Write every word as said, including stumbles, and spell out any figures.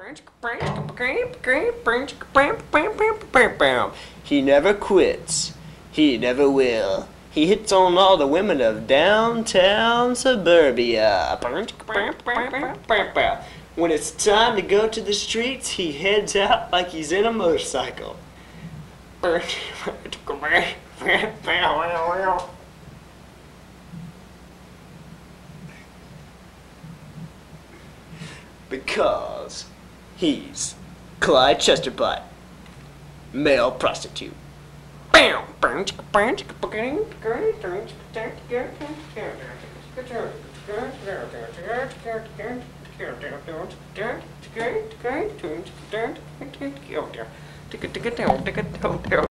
He never quits. He never will. He hits on all the women of downtown suburbia. When it's time to go to the streets, he heads out like he's in a motorcycle. Because he's Clyde Chesterpot, male prostitute.